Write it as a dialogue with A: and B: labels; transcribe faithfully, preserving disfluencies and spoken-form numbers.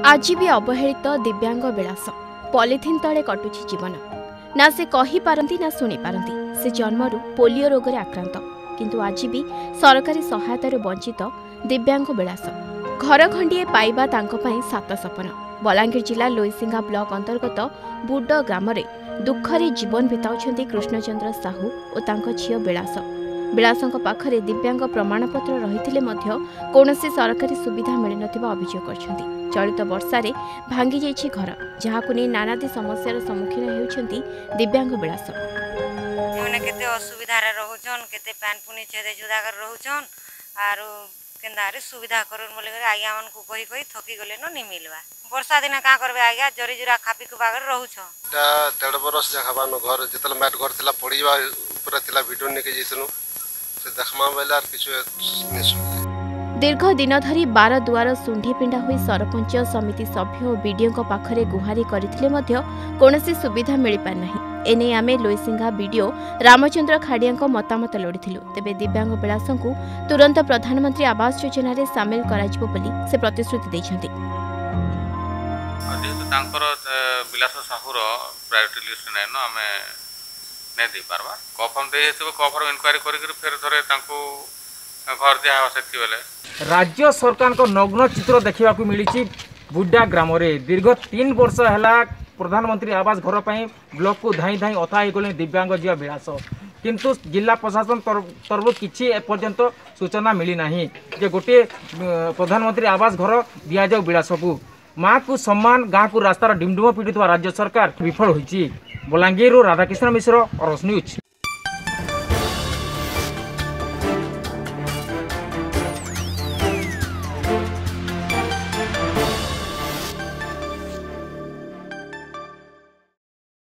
A: आज भी अवहेलित दिव्यांग विलास पॉलिथिन तले कटुची जीवन ना से कहि पारंती ना शुणी पारंती। से जन्मरू पोलियो रोग आक्रांत किंतु आज भी सरकारी सहायतार वंचित दिव्यांग विलास घर खंडिए पाइबा तांको पई सात सपन। बलांगीर जिला लोईसिंगा ब्लॉक अंतर्गत बुड ग्राम दुखरे जीवन बिताउछंती कृष्णचंद्र साहू और तांको झियो विलास। विलासଙ୍କ पाखरे दिव्यांग प्रमाणपत्र रहिथिले मध्य कोनोसी सरकारी सुविधा मिल नथिबा अभियोग करछंती। चलित वर्षारे भांगी जाइछि घर जहाकु नै नानादी समस्यार सम्मुखीन हेउछंती दिव्यांग विलास।
B: जोने केते असुविधा रे रहउछन केते पैन पुनी छेदे जुदा कर रहउछन आरो केंदारे सुविधा करन बोले करे आज्ञा मन को कहि कहि थकी गले न नि मिलवा। वर्षा दिन का करबे आज्ञा जरी जुरा खापी को बागर रहउछ ता
C: डेढ़ बरस जखाबानो घर जेतल मैट घर थिला पड़ीवा ऊपर थिला वीडियो नेके जैसनु से देखमा बेला किछु नेसु।
A: दीर्घ दिन धरी बार दुआर सुंढी पिंडा हुई सरपंच समिति सभ्य और बीडीओ पाखरे गुहारी करथिले मध्य कोनोसी सुविधा मिल पार नाही। एने आमे लोईसिंगा बीडीओ रामचंद्र खाड़िया मतामत लोड़िथिलु। तेबे दिव्यांग विलासंकु तुरंत प्रधानमंत्री आवास योजना रे शामिल कराजिबो बोली से प्रतिश्रुति दैछंती।
D: जेहेतु तांकर विलास साहुर प्रायोरिटी लिस्ट नै न आमे नै दे पारबा कफर्म दे हेतु कफर्म इंक्वायरी करि करि फेर थरे तांको घर दिया हो सेति बेले
E: राज्य सरकार को नग्न चित्र देखा मिली बुड्डा ग्राम दीर्घ तीन वर्ष है प्रधानमंत्री आवास घर पर ब्लॉक को धाई धाई अथा गले दिव्यांग झील विलास किंतु जिला प्रशासन तरफ किसी एपर्यंत सूचना मिली ना जे गोटे प्रधानमंत्री आवास घर दि जाऊ विलास को माँ को सम्मान गाँव को रास्तार डिमडुम पीड़ित राज्य सरकार विफल होती। Balangir Radhakrishna Mishra, Argus news.